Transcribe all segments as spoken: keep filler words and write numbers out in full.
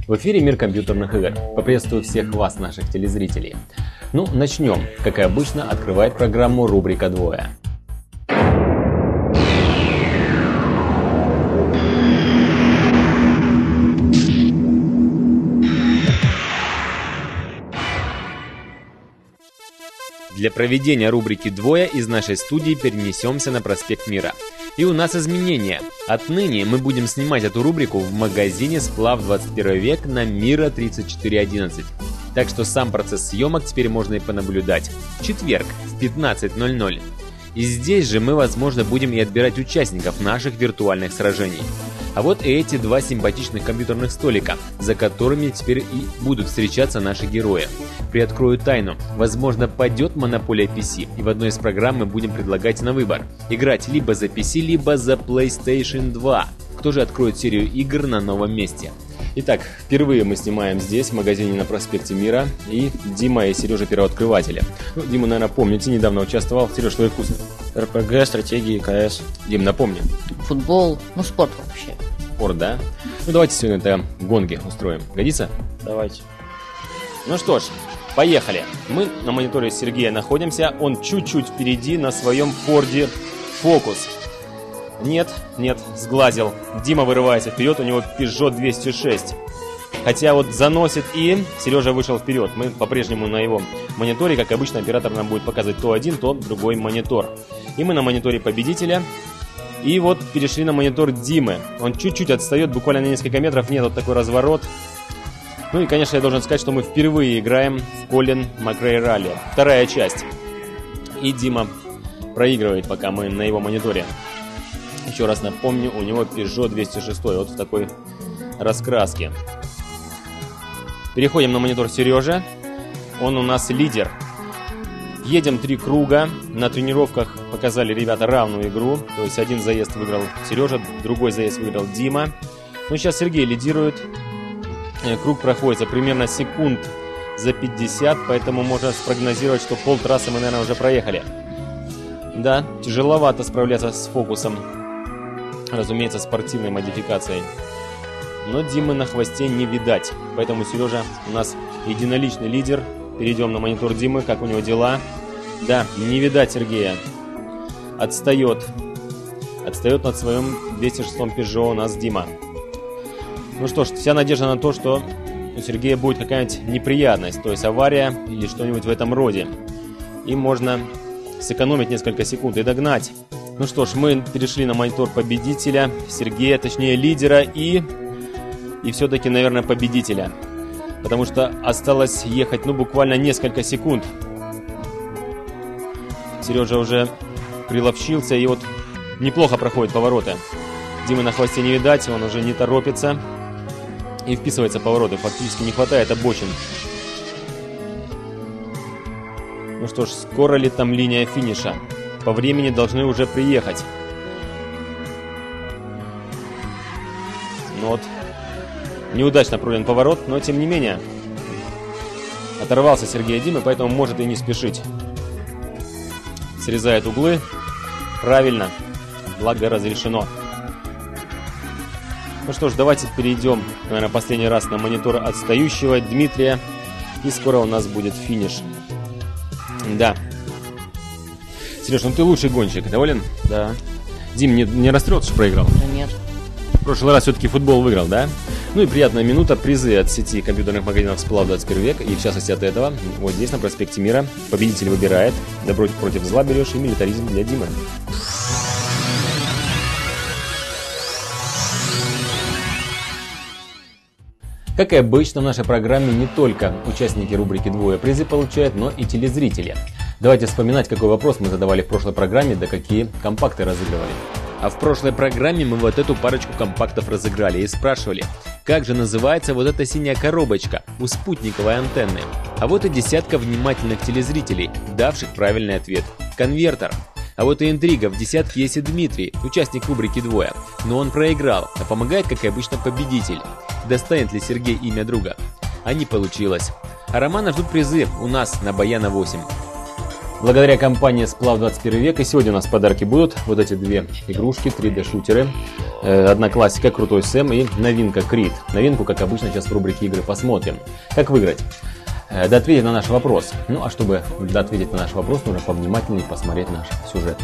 В эфире «Мир компьютерных игр». Поприветствую всех вас, наших телезрителей. Ну, начнем. Как и обычно, открывает программу рубрика «Двое». Для проведения рубрики «Двое» из нашей студии перенесемся на проспект Мира. И у нас изменения. Отныне мы будем снимать эту рубрику в магазине «Сплав двадцать первый век» на Мира тридцать четыре одиннадцать. Так что сам процесс съемок теперь можно и понаблюдать. В четверг в пятнадцать ноль ноль. И здесь же мы, возможно, будем и отбирать участников наших виртуальных сражений. А вот и эти два симпатичных компьютерных столика, за которыми теперь и будут встречаться наши герои. Приоткрою тайну. Возможно, падет монополия пи си, и в одной из программ мы будем предлагать на выбор. Играть либо за пи си, либо за плейстейшн два. Кто же откроет серию игр на новом месте? Итак, впервые мы снимаем здесь, в магазине на проспекте Мира, и Дима и Сережа первооткрыватели. Ну, Дима, наверное, помните, недавно участвовал. Сереж, твой вкус? эр пи джи, стратегии, ка эс. Дим, напомни. Футбол, ну спорт вообще. Спорт, да? Ну давайте сегодня это гонки устроим. Годится? Давайте. Ну что ж, поехали. Мы на мониторе Сергея находимся. Он чуть-чуть впереди на своем Форде Фокус. Нет, нет, сглазил. Дима вырывается вперед, у него Peugeot двести шесть. Хотя вот заносит и Сережа вышел вперед. Мы по-прежнему на его мониторе. Как обычно, оператор нам будет показывать то один, то другой монитор. И мы на мониторе победителя. И вот перешли на монитор Димы. Он чуть-чуть отстает, буквально на несколько метров. Нет, вот такой разворот. Ну и, конечно, я должен сказать, что мы впервые играем в Колин Макрей Ралли. Вторая часть. И Дима проигрывает, пока мы на его мониторе. Еще раз напомню, у него Peugeot двести шесть, вот в такой раскраске. Переходим на монитор Сережи. Он у нас лидер. Едем три круга. На тренировках показали ребята равную игру. То есть один заезд выиграл Сережа, другой заезд выиграл Дима. Ну, сейчас Сергей лидирует. Круг проходится примерно секунд за пятьдесят, поэтому можно спрогнозировать, что полтрассы мы, наверное, уже проехали. Да, тяжеловато справляться с фокусом. Разумеется, спортивной модификацией. Но Димы на хвосте не видать. Поэтому Сережа у нас единоличный лидер. Перейдем на монитор Димы, как у него дела. Да, не видать Сергея. Отстает. Отстает над своим двести шестом Peugeot у нас Дима. Ну что ж, вся надежда на то, что у Сергея будет какая-нибудь неприятность. То есть авария или что-нибудь в этом роде. И можно сэкономить несколько секунд и догнать. Ну что ж, мы перешли на монитор победителя. Сергея, точнее лидера и... И все-таки, наверное, победителя. Потому что осталось ехать, ну, буквально несколько секунд. Сережа уже приловчился и вот неплохо проходит повороты. Димы на хвосте не видать, он уже не торопится. И вписывается в повороты, фактически не хватает обочин. Ну что ж, скоро ли там линия финиша? По времени должны уже приехать. Ну вот. Неудачно пройден поворот, но тем не менее. Оторвался Сергей от Димы, поэтому может и не спешить. Срезает углы. Правильно. Благо разрешено. Ну что ж, давайте перейдем, наверное, последний раз на монитор отстающего Дмитрия. И скоро у нас будет финиш. Да. Сереж, ну ты лучший гонщик, доволен? Да. Дим, не, не расстроился, что проиграл? Да нет. В прошлый раз все-таки футбол выиграл, да? Ну и приятная минута. Призы от сети компьютерных магазинов «Сплав двадцать первый век». И в частности от этого. Вот здесь, на проспекте Мира. Победитель выбирает. Добро против зла берешь и милитаризм для Димы. Как и обычно, в нашей программе не только участники рубрики «Двое» призы получают, но и телезрители. Давайте вспоминать, какой вопрос мы задавали в прошлой программе, да какие компакты разыгрывали. А в прошлой программе мы вот эту парочку компактов разыграли и спрашивали, как же называется вот эта синяя коробочка у спутниковой антенны. А вот и десятка внимательных телезрителей, давших правильный ответ. Конвертер. А вот и интрига, в десятке есть и Дмитрий, участник рубрики «Двое». Но он проиграл, а помогает, как и обычно, победитель. Достанет ли Сергей имя друга? А не получилось. А Романа ждут призы у нас на Баяна восемь. Благодаря компании «Сплав двадцать первый век» и сегодня у нас в подарке будут вот эти две игрушки, три дэ-шутеры. Одна классика «Крутой Сэм» и новинка «Крид». Новинку, как обычно, сейчас в рубрике «Игры» посмотрим. Как выиграть? Да ответить на наш вопрос. Ну а чтобы да ответить на наш вопрос, нужно повнимательнее посмотреть наш сюжет.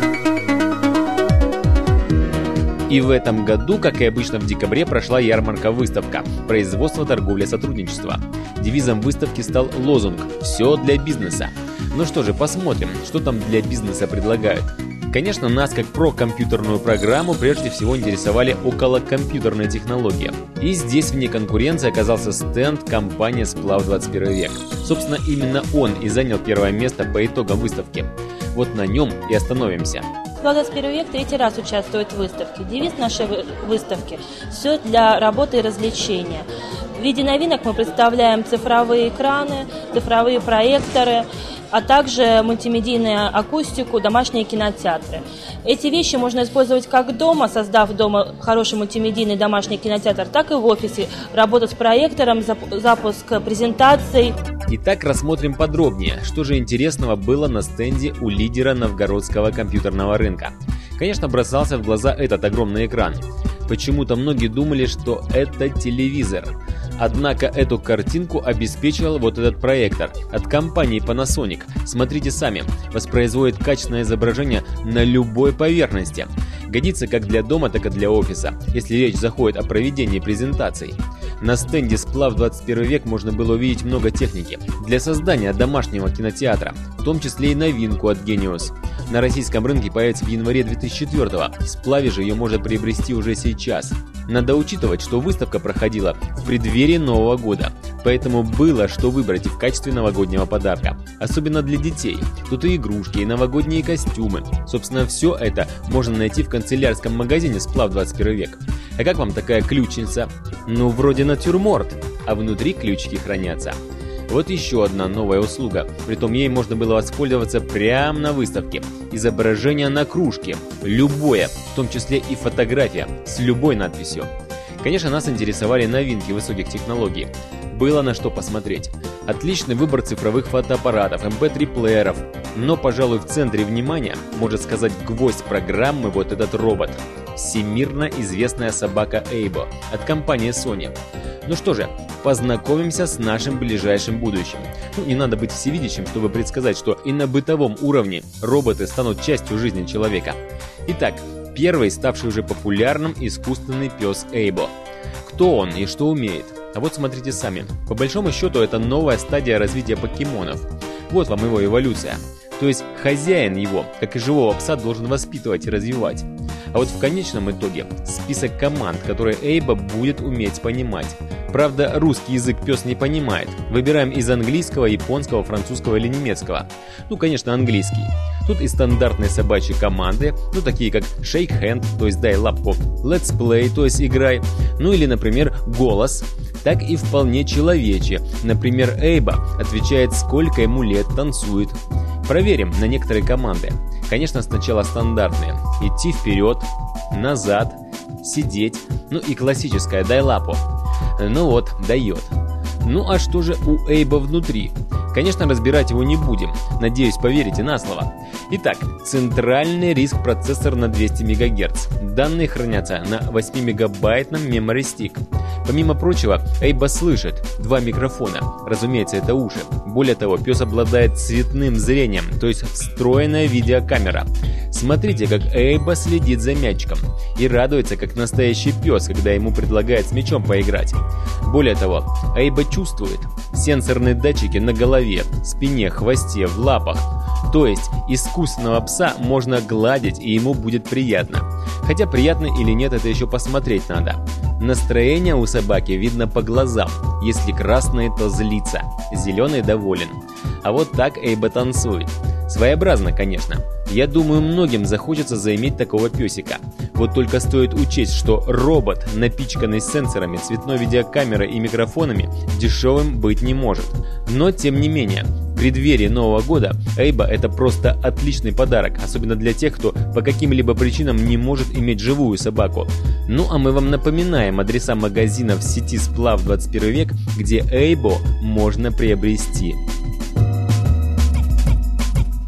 И в этом году, как и обычно в декабре, прошла ярмарка-выставка «Производство, торговля, сотрудничество». Девизом выставки стал лозунг «Все для бизнеса». Ну что же, посмотрим, что там для бизнеса предлагают. Конечно, нас, как про компьютерную программу, прежде всего интересовали околокомпьютерные технологии. И здесь вне конкуренции оказался стенд компании «Сплав двадцать первый век». Собственно, именно он и занял первое место по итогам выставки. Вот на нем и остановимся. «Сплав двадцать первый век» третий раз участвует в выставке. Девиз нашей выставки «Все для работы и развлечения». В виде новинок мы представляем цифровые экраны, цифровые проекторы, а также мультимедийную акустику, домашние кинотеатры. Эти вещи можно использовать как дома, создав дома хороший мультимедийный домашний кинотеатр, так и в офисе. Работа с проектором, запуск презентаций. Итак, рассмотрим подробнее, что же интересного было на стенде у лидера новгородского компьютерного рынка. Конечно, бросался в глаза этот огромный экран. Почему-то многие думали, что это телевизор. Однако эту картинку обеспечивал вот этот проектор от компании Panasonic. Смотрите сами, воспроизводит качественное изображение на любой поверхности. Годится как для дома, так и для офиса, если речь заходит о проведении презентаций. На стенде «Сплав двадцать первый век» можно было увидеть много техники для создания домашнего кинотеатра, в том числе и новинку от Genius. На российском рынке появится в январе две тысячи четвёртого, в «Сплаве» же ее можно приобрести уже сейчас. Надо учитывать, что выставка проходила в преддверии Нового года, поэтому было что выбрать и в качестве новогоднего подарка. Особенно для детей. Тут и игрушки, и новогодние костюмы. Собственно, все это можно найти в канцелярском магазине «Сплав двадцать первый век». А как вам такая ключница? Ну, вроде натюрморт, а внутри ключики хранятся. Вот еще одна новая услуга, притом ей можно было воспользоваться прямо на выставке. Изображение на кружке, любое, в том числе и фотография, с любой надписью. Конечно, нас интересовали новинки высоких технологий. Было на что посмотреть. Отличный выбор цифровых фотоаппаратов, эм пэ три плееров. Но, пожалуй, в центре внимания, можно сказать, гвоздь программы вот этот робот. Всемирно известная собака Эйбо от компании Sony. Ну что же, познакомимся с нашим ближайшим будущим. Ну, не надо быть всевидящим, чтобы предсказать, что и на бытовом уровне роботы станут частью жизни человека. Итак, первый, ставший уже популярным, искусственный пес Эйбо. Кто он и что умеет? А вот смотрите сами. По большому счету, это новая стадия развития покемонов. Вот вам его эволюция. То есть хозяин его, как и живого пса, должен воспитывать и развивать. А вот в конечном итоге список команд, которые Эйбо будет уметь понимать. Правда, русский язык пес не понимает. Выбираем из английского, японского, французского или немецкого. Ну, конечно, английский. Тут и стандартные собачьи команды, ну, такие как Shake Hand, то есть дай лапку, Let's Play, то есть играй, ну или, например, голос, так и вполне человечье. Например, Эйбо отвечает, сколько ему лет, танцует. Проверим на некоторые команды. Конечно, сначала стандартные. Идти вперед, назад, сидеть, ну и классическая дай лапу. Ну вот, дает. Ну а что же у Эйбо внутри? Конечно, разбирать его не будем. Надеюсь, поверите на слово. Итак, центральный риск-процессор на двести мегагерц. Данные хранятся на восьмимегабайтном memory stick. Помимо прочего, Эйбо слышит два микрофона. Разумеется, это уши. Более того, пес обладает цветным зрением, то есть встроенная видеокамера. Смотрите, как Эйбо следит за мячиком и радуется, как настоящий пес, когда ему предлагают с мячом поиграть. Более того, Эйбо чувствует сенсорные датчики на голове, спине, хвосте, в лапах. То есть искусственного пса можно гладить, и ему будет приятно. Хотя приятно или нет, это еще посмотреть надо. Настроение у собаки видно по глазам. Если красный, то злится, зеленый доволен. А вот так Эйбо танцует. Своеобразно, конечно. Я думаю, многим захочется заиметь такого песика. Вот только стоит учесть, что робот, напичканный сенсорами, цветной видеокамерой и микрофонами, дешевым быть не может. Но тем не менее, в преддверии Нового года Эйбо — это просто отличный подарок, особенно для тех, кто по каким-либо причинам не может иметь живую собаку. Ну а мы вам напоминаем адреса магазинов сети «Сплав двадцать первый век», где Эйбо можно приобрести.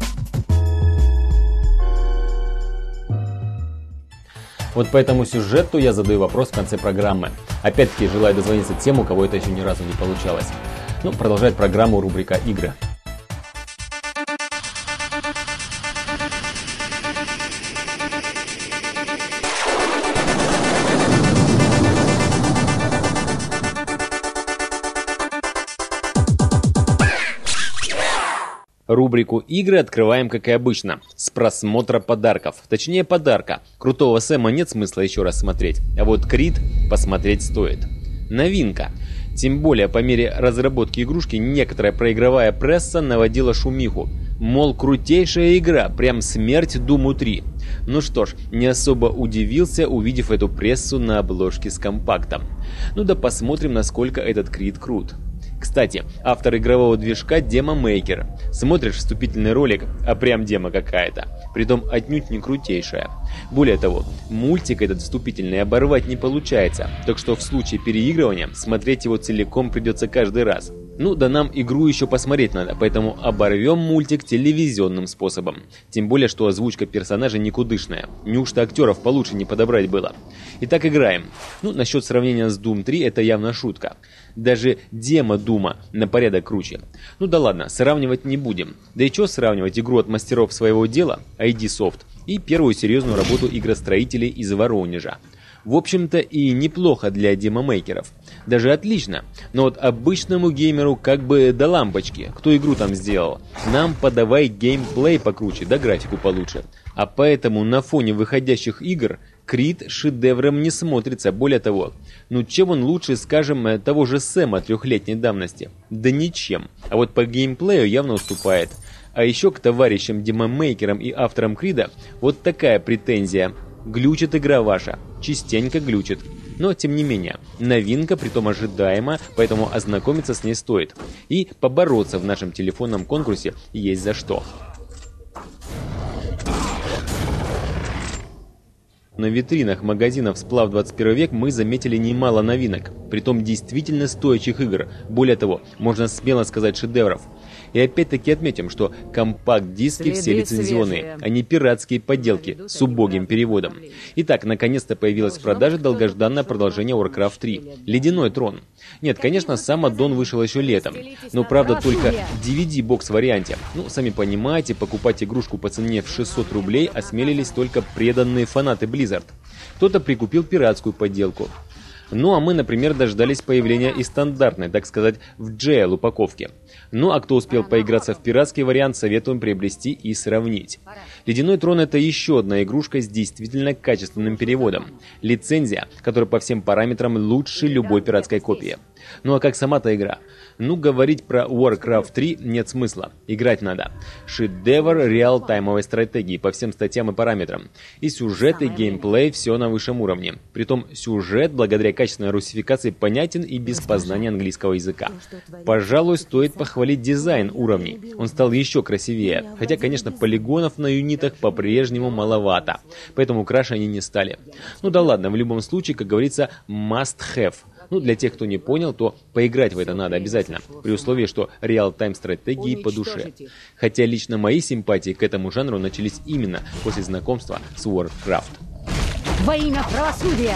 Вот по этому сюжету я задаю вопрос в конце программы. Опять-таки желаю дозвониться тем, у кого это еще ни разу не получалось. Ну, продолжает программу рубрика «Игры». Рубрику «Игры» открываем, как и обычно, с просмотра подарков. Точнее, подарка. Крутого Сэма нет смысла еще раз смотреть, а вот Крид посмотреть стоит. Новинка. Тем более, по мере разработки игрушки, некоторая проигровая пресса наводила шумиху. Мол, крутейшая игра, прям смерть Думу три. Ну что ж, не особо удивился, увидев эту прессу на обложке с компактом. Ну да посмотрим, насколько этот Крид крут. Кстати, автор игрового движка Demo Maker. Смотришь вступительный ролик, а прям демо какая-то. Притом отнюдь не крутейшая. Более того, мультик этот вступительный оборвать не получается, так что в случае переигрывания смотреть его целиком придется каждый раз. Ну да нам игру еще посмотреть надо, поэтому оборвем мультик телевизионным способом. Тем более, что озвучка персонажей никудышная. Неужто актеров получше не подобрать было? Итак, играем. Ну, насчет сравнения с Doom три это явно шутка. Даже демо Дума на порядок круче. Ну да ладно, сравнивать не будем. Да и что сравнивать игру от мастеров своего дела, ай ди Soft, и первую серьезную работу игростроителей из Воронежа. В общем-то и неплохо для демомейкеров. Даже отлично. Но вот обычному геймеру как бы до лампочки. Кто игру там сделал? Нам подавай геймплей покруче, да графику получше. А поэтому на фоне выходящих игр Крид шедевром не смотрится. Более того, ну чем он лучше, скажем, того же Сэма трехлетней давности? Да ничем. А вот по геймплею явно уступает. А еще к товарищам демомейкерам и авторам Крида вот такая претензия. Глючит игра ваша. Частенько глючит. Но, тем не менее, новинка, притом ожидаема, поэтому ознакомиться с ней стоит. И побороться в нашем телефонном конкурсе есть за что. На витринах магазинов «Сплав двадцать первый век» мы заметили немало новинок, притом действительно стоящих игр. Более того, можно смело сказать шедевров. И опять-таки отметим, что компакт-диски все лицензионные, а не пиратские подделки с убогим переводом. Итак, наконец-то появилось в продаже долгожданное продолжение Warcraft три «Ледяной трон». Нет, конечно, сам аддон вышел еще летом, но правда только в ди ви ди-бокс варианте. Ну, сами понимаете, покупать игрушку по цене в шестьсот рублей осмелились только преданные фанаты Blizzard. Кто-то прикупил пиратскую подделку. Ну а мы, например, дождались появления и стандартной, так сказать, в джей эл упаковке. Ну а кто успел поиграться в пиратский вариант, советуем приобрести и сравнить. «Ледяной трон» — это еще одна игрушка с действительно качественным переводом. Лицензия, которая по всем параметрам лучше любой пиратской копии. Ну а как сама-то игра? Ну, говорить про Warcraft три нет смысла. Играть надо. Шедевр реал-таймовой стратегии по всем статьям и параметрам. И сюжет, и геймплей — все на высшем уровне. Притом сюжет, благодаря качественной русификации, понятен и без познания английского языка. Пожалуй, стоит похвалить дизайн уровней. Он стал еще красивее. Хотя, конечно, полигонов на юнитах по-прежнему маловато. Поэтому краше они не стали. Ну да ладно, в любом случае, как говорится, must have. Ну, для тех, кто не понял, то поиграть в это надо обязательно, при условии, что реал-тайм стратегии по душе. Хотя лично мои симпатии к этому жанру начались именно после знакомства с Warcraft. Во имя правосудия!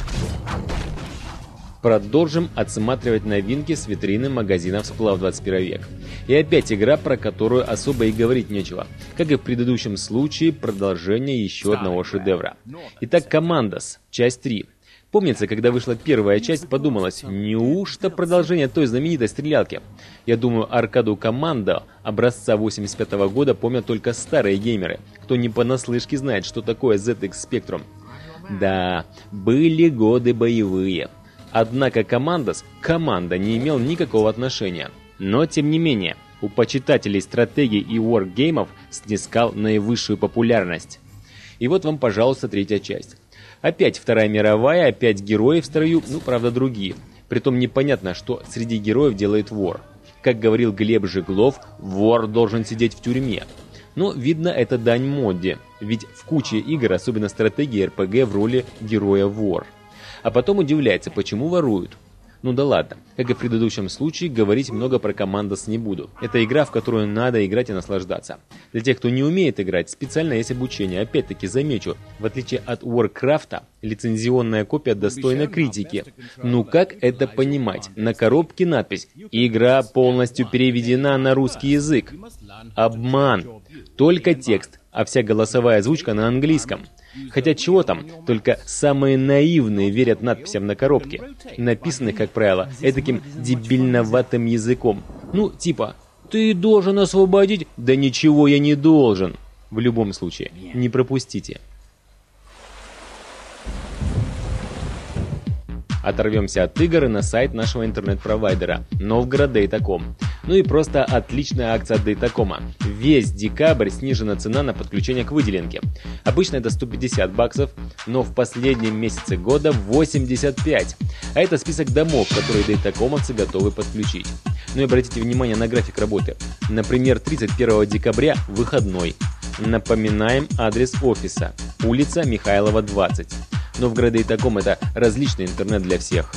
Продолжим отсматривать новинки с витрины магазинов «Сплав двадцать первый век». И опять игра, про которую особо и говорить нечего. Как и в предыдущем случае, продолжение еще одного шедевра. Итак, Commandos, часть три. Помнится, когда вышла первая часть, подумалось, неужто продолжение той знаменитой стрелялки? Я думаю, аркаду Commando образца восемьдесят пятого года помнят только старые геймеры, кто не понаслышке знает, что такое зет икс Spectrum. Да, были годы боевые. Однако Commandos, команда, не имел никакого отношения. Но, тем не менее, у почитателей стратегий и wargеймов снискал наивысшую популярность. И вот вам, пожалуйста, третья часть. Опять Вторая мировая, опять герои в строю, ну, правда, другие. Притом непонятно, что среди героев делает вор. Как говорил Глеб Жиглов, вор должен сидеть в тюрьме. Но, видно, это дань моде, ведь в куче игр, особенно стратегии эр пи джи, в роли героя вор. А потом удивляется, почему воруют. Ну да ладно, как и в предыдущем случае, говорить много про Командос не буду. Это игра, в которую надо играть и наслаждаться. Для тех, кто не умеет играть, специально есть обучение. Опять-таки замечу, в отличие от Warcraft'а, лицензионная копия достойна критики. Ну как это понимать? На коробке надпись «Игра полностью переведена на русский язык». Обман. Только текст, а вся голосовая озвучка на английском. Хотя чего там, только самые наивные верят надписям на коробке, написанных, как правило, этаким дебильноватым языком. Ну, типа, ты должен освободить, да ничего я не должен. В любом случае, не пропустите. Оторвемся от игр и на сайт нашего интернет-провайдера Новгород Дейта точка ком. Ну и просто отличная акция от Дейта точка кома. Весь декабрь снижена цена на подключение к выделенке. Обычно это сто пятьдесят баксов, но в последнем месяце года восемьдесят пять. А это список домов, которые Дейта точка комовцы готовы подключить. Ну и обратите внимание на график работы. Например, тридцать первого декабря выходной. Напоминаем адрес офиса. Улица Михайлова, двадцать. Новгород Дейта точка ком — это различный интернет для всех.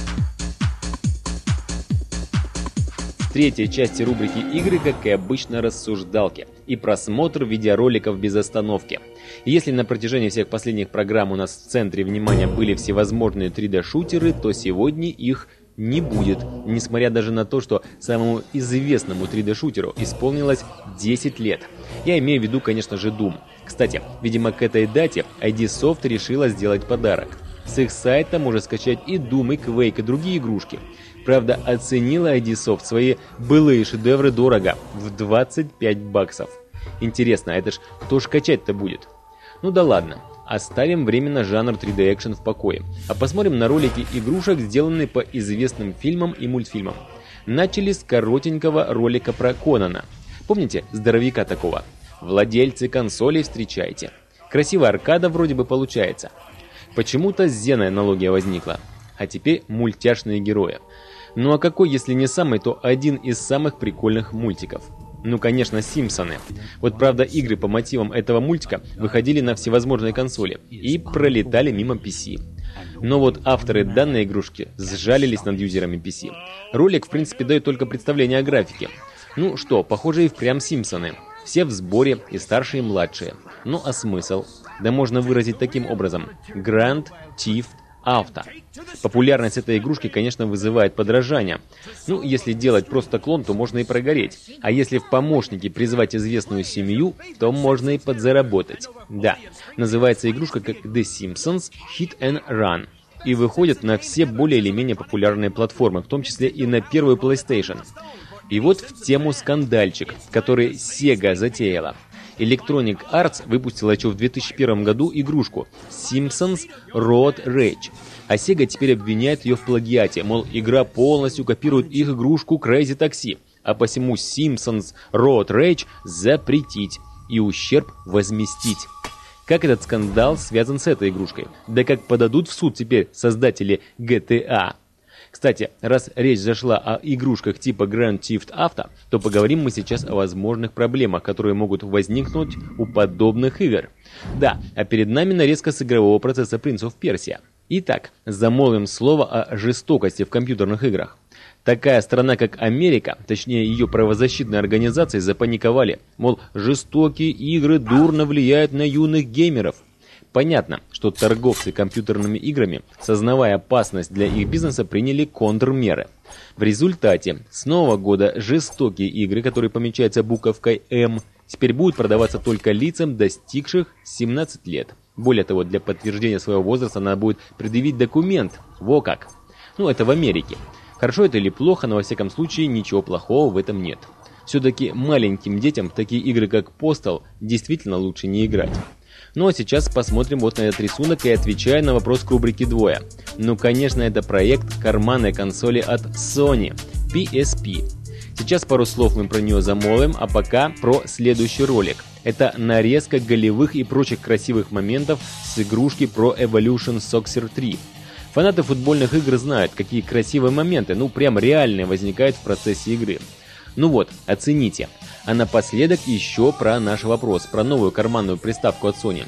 В третьей части рубрики «Игры», как и обычно, рассуждалки и просмотр видеороликов без остановки. И если на протяжении всех последних программ у нас в центре внимания были всевозможные три дэ-шутеры, то сегодня их не будет, несмотря даже на то, что самому известному три дэ-шутеру исполнилось десять лет. Я имею в виду, конечно же, Doom. Кстати, видимо, к этой дате ай ди Soft решила сделать подарок. С их сайта можно скачать и Doom, и Quake, и другие игрушки. Правда, оценила ай ди Soft свои былые шедевры дорого, в двадцать пять баксов. Интересно, а это ж кто ж качать-то будет? Ну да ладно, оставим временно жанр три дэ-экшен в покое, а посмотрим на ролики игрушек, сделанные по известным фильмам и мультфильмам. Начали с коротенького ролика про Конана. Помните здоровяка такого? Владельцы консолей, встречайте. Красивая аркада вроде бы получается. Почему-то с Зеной аналогия возникла. А теперь мультяшные герои. Ну а какой, если не самый, то один из самых прикольных мультиков? Ну, конечно, Симпсоны. Вот правда, игры по мотивам этого мультика выходили на всевозможные консоли и пролетали мимо пи си. Но вот авторы данной игрушки сжалились над юзерами пи си. Ролик, в принципе, дает только представление о графике. Ну что, похоже и впрямь Симпсоны. Все в сборе, и старшие, и младшие. Ну а смысл? Да можно выразить таким образом. Grand Theft Auto. Популярность этой игрушки, конечно, вызывает подражание. Ну, если делать просто клон, то можно и прогореть. А если в помощники призвать известную семью, то можно и подзаработать. Да, называется игрушка как The Simpsons Hit and Run. И выходит на все более или менее популярные платформы, в том числе и на первую PlayStation. И вот в тему скандальчик, который Sega затеяла. Electronic Arts выпустила еще в две тысячи первом году игрушку Simpsons Road Rage. А Sega теперь обвиняет ее в плагиате, мол, игра полностью копирует их игрушку Crazy Taxi, а посему Simpsons Road Rage запретить и ущерб возместить. Как этот скандал связан с этой игрушкой? Да как подадут в суд теперь создатели джи ти эй? Кстати, раз речь зашла о игрушках типа Grand Theft Auto, то поговорим мы сейчас о возможных проблемах, которые могут возникнуть у подобных игр. Да, а перед нами нарезка с игрового процесса Prince of Persia. Итак, замолвим слово о жестокости в компьютерных играх. Такая страна, как Америка, точнее ее правозащитные организации, запаниковали, мол, жестокие игры дурно влияют на юных геймеров. Понятно, что торговцы компьютерными играми, сознавая опасность для их бизнеса, приняли контрмеры. В результате с нового года жестокие игры, которые помечаются буковкой М, теперь будут продаваться только лицам, достигших семнадцати лет. Более того, для подтверждения своего возраста надо будет предъявить документ. Во как! Ну, это в Америке. Хорошо это или плохо, но во всяком случае ничего плохого в этом нет. Все-таки маленьким детям в такие игры, как Postal, действительно лучше не играть. Ну а сейчас посмотрим вот на этот рисунок и отвечая на вопрос к рубрике «Двое». Ну конечно, это проект карманной консоли от Sony пи эс пи. Сейчас пару слов мы про нее замолвим, а пока про следующий ролик. Это нарезка голевых и прочих красивых моментов с игрушки Pro Evolution Soccer три. Фанаты футбольных игр знают, какие красивые моменты, ну прям реальные, возникают в процессе игры. Ну вот, оцените. А напоследок еще про наш вопрос, про новую карманную приставку от Sony.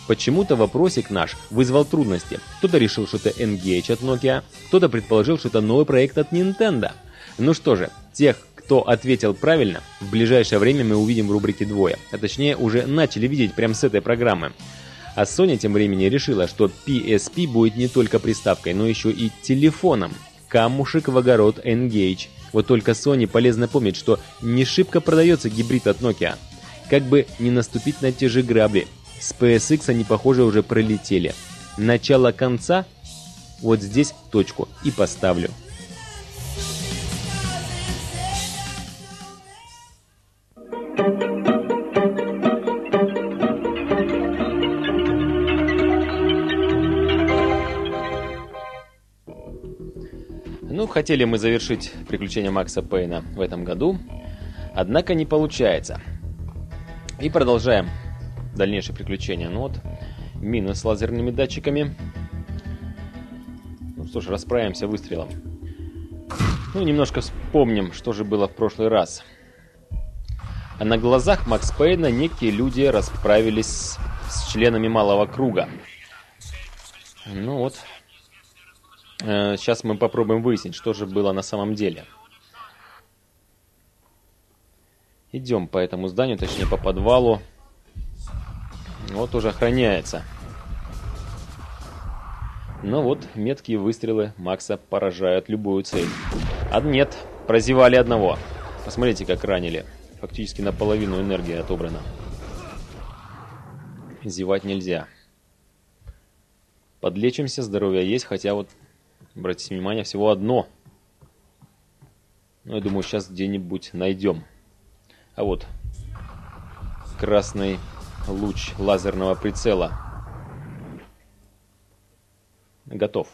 Почему-то вопросик наш вызвал трудности. Кто-то решил, что это Engage от Nokia, кто-то предположил, что это новый проект от Nintendo. Ну что же, тех, кто ответил правильно, в ближайшее время мы увидим в рубрике «Двое». А точнее, уже начали видеть прямо с этой программы. А Sony тем временем решила, что пи эс пи будет не только приставкой, но еще и телефоном. Камушек в огород Engage. Вот только Sony полезно помнить, что не шибко продается гибрид от Nokia. Как бы не наступить на те же грабли. С пи эс икс они, похоже, уже пролетели. Начало конца? Вот здесь точку и поставлю. Ну, хотели мы завершить приключения Макса Пейна в этом году, однако не получается. И продолжаем дальнейшие приключения. Ну вот, мины с лазерными датчиками. Ну что ж, расправимся выстрелом. Ну, немножко вспомним, что же было в прошлый раз. А на глазах Макс Пейна некие люди расправились с членами малого круга. Ну вот. Сейчас мы попробуем выяснить, что же было на самом деле. Идем по этому зданию, точнее по подвалу. Вот уже охраняется. Ну вот, меткие выстрелы Макса поражают любую цель. А нет, прозевали одного. Посмотрите, как ранили. Фактически наполовину энергии отобрана. Зевать нельзя. Подлечимся, здоровье есть, хотя вот... Обратите внимание, всего одно. Ну, я думаю, сейчас где-нибудь найдем. А вот красный луч лазерного прицела. Готов.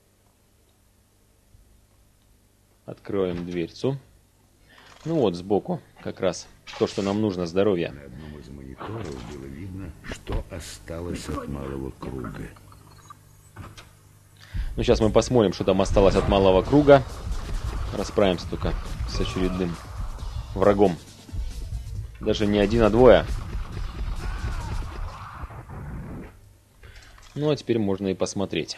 Откроем дверцу. Ну вот, сбоку как раз то, что нам нужно, здоровье. На одном из мониторов было видно, что осталось от малого круга. Ну, сейчас мы посмотрим, что там осталось от малого круга. Расправимся только с очередным врагом. Даже не один, а двое. Ну, а теперь можно и посмотреть.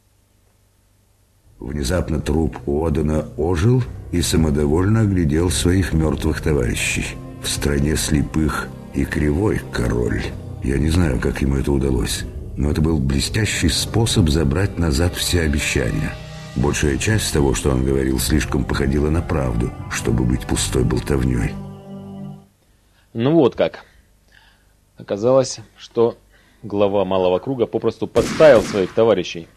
Внезапно труп Одена ожил и самодовольно оглядел своих мертвых товарищей. В стране слепых и кривой король. Я не знаю, как ему это удалось. Но это был блестящий способ забрать назад все обещания. Большая часть того, что он говорил, слишком походила на правду, чтобы быть пустой болтовней. Ну вот как. Оказалось, что глава малого круга попросту подставил своих товарищей.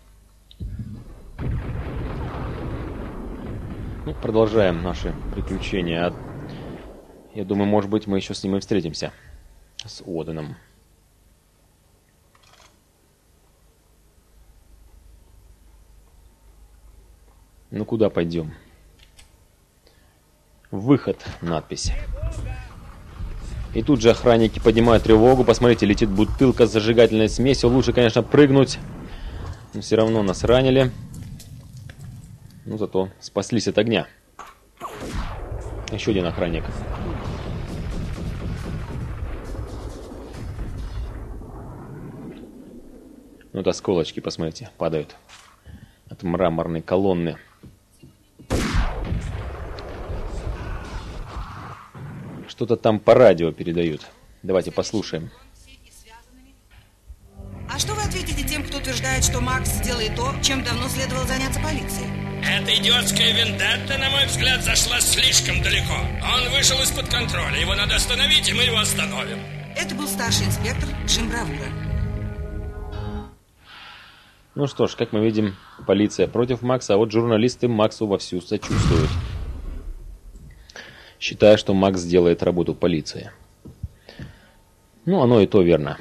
Ну, продолжаем наши приключения. Я думаю, может быть, мы еще с ним и встретимся. С Оденом. Ну, куда пойдем? Выход, надпись. И тут же охранники поднимают тревогу. Посмотрите, летит бутылка с зажигательной смесью. Лучше, конечно, прыгнуть. Но все равно нас ранили. Ну, зато спаслись от огня. Еще один охранник. Вот осколочки, посмотрите, падают от мраморной колонны. Что-то там по радио передают. Давайте послушаем. А что вы ответите тем, кто утверждает, что Макс делает то, чем давно следовало заняться полицией? Эта идиотская вендетта, на мой взгляд, зашла слишком далеко. Он вышел из-под контроля. Его надо остановить, и мы его остановим. Это был старший инспектор Джим Бравура. Ну что ж, как мы видим, полиция против Макса, а вот журналисты Максу вовсю сочувствуют. Считая, что Макс делает работу полиции. Ну, оно и то верно.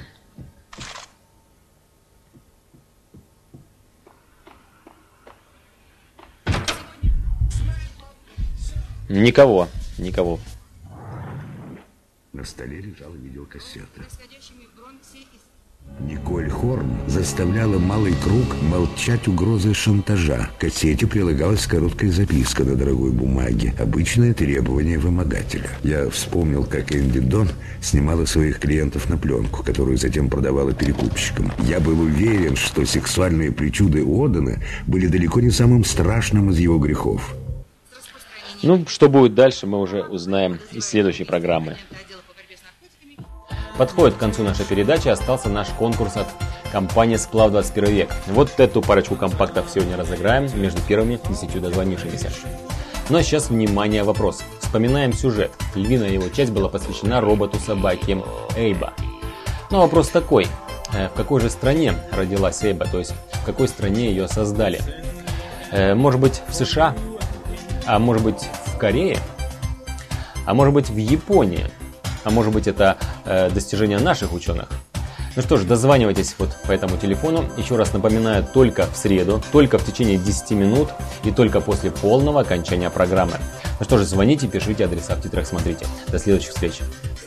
Никого, никого. На столе лежала видеокассета. Николь Хорн заставляла малый круг молчать угрозой шантажа. К кассете прилагалась короткая записка на дорогой бумаге. Обычное требование вымогателя. Я вспомнил, как Энди Дон снимала своих клиентов на пленку, которую затем продавала перекупщикам. Я был уверен, что сексуальные причуды Одена были далеко не самым страшным из его грехов. Ну, что будет дальше, мы уже узнаем из следующей программы. Подходит к концу нашей передачи, остался наш конкурс от компании «Сплав двадцать первый век». Вот эту парочку компактов сегодня разыграем между первыми десятью дозвонившимися. Ну а сейчас, внимание, вопрос. Вспоминаем сюжет. Львиная его часть была посвящена роботу-собаке Эйба. Но вопрос такой. В какой же стране родилась Эйба? То есть, в какой стране ее создали? Может быть, в США? А может быть, в Корее? А может быть, в Японии? А может быть, это э, достижение наших ученых? Ну что ж, дозванивайтесь вот по этому телефону. Еще раз напоминаю, только в среду, только в течение десяти минут и только после полного окончания программы. Ну что ж, звоните, пишите, адреса в титрах смотрите. До следующих встреч.